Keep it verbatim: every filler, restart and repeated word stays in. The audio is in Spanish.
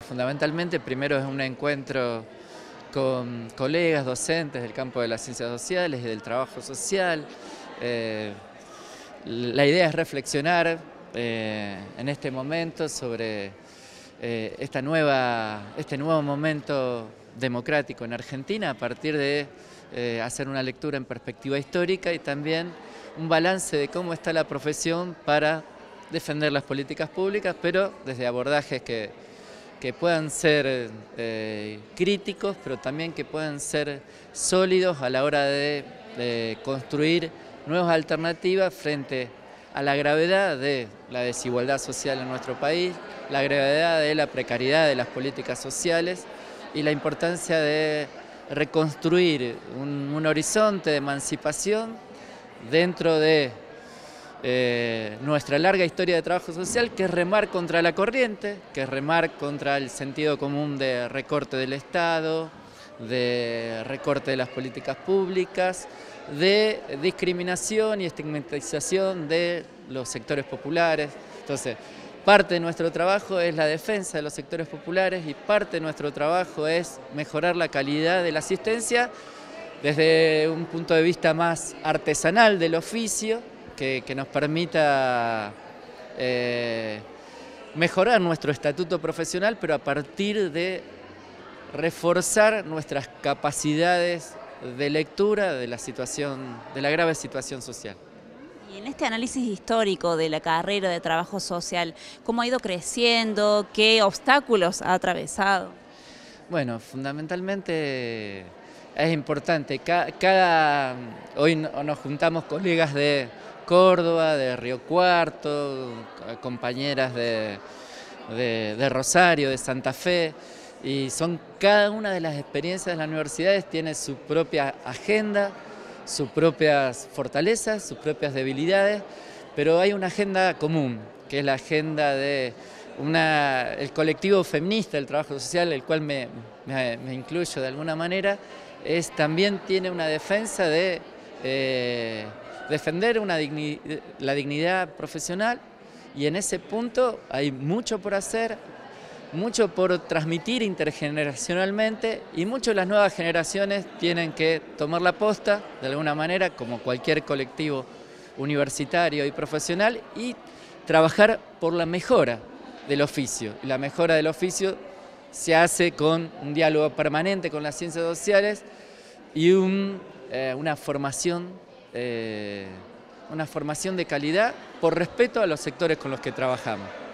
fundamentalmente primero es un encuentro con colegas, docentes del campo de las ciencias sociales y del trabajo social. Eh, la idea es reflexionar eh, en este momento sobre eh, esta nueva, este nuevo momento democrático en Argentina a partir de eh, hacer una lectura en perspectiva histórica y también un balance de cómo está la profesión para defender las políticas públicas, pero desde abordajes que, que puedan ser eh, críticos, pero también que puedan ser sólidos a la hora de, de construir nuevas alternativas frente a la gravedad de la desigualdad social en nuestro país, la gravedad de la precariedad de las políticas sociales y la importancia de reconstruir un, un horizonte de emancipación dentro de eh, nuestra larga historia de trabajo social, que es remar contra la corriente, que es remar contra el sentido común de recorte del Estado, de recorte de las políticas públicas, de discriminación y estigmatización de los sectores populares. Entonces, parte de nuestro trabajo es la defensa de los sectores populares y parte de nuestro trabajo es mejorar la calidad de la asistencia desde un punto de vista más artesanal del oficio, que, que nos permita eh, mejorar nuestro estatuto profesional, pero a partir de reforzar nuestras capacidades de lectura de la situación, de la grave situación social. Y en este análisis histórico de la carrera de trabajo social, ¿cómo ha ido creciendo? ¿Qué obstáculos ha atravesado? Bueno, fundamentalmente es importante. Cada, cada, hoy nos juntamos colegas de Córdoba, de Río Cuarto, compañeras de, de, de Rosario, de Santa Fe, y son cada una de las experiencias de las universidades tiene su propia agenda, sus propias fortalezas, sus propias debilidades, pero hay una agenda común, que es la agenda de una, el colectivo feminista del trabajo social, el cual me, me, me incluyo de alguna manera, es, también tiene una defensa de eh, defender una digni, la dignidad profesional, y en ese punto hay mucho por hacer, mucho por transmitir intergeneracionalmente, y mucho las nuevas generaciones tienen que tomar la posta de alguna manera, como cualquier colectivo universitario y profesional, y trabajar por la mejora del oficio. Y la mejora del oficio se hace con un diálogo permanente con las ciencias sociales y un, eh, una formación, eh, una formación de calidad por respeto a los sectores con los que trabajamos.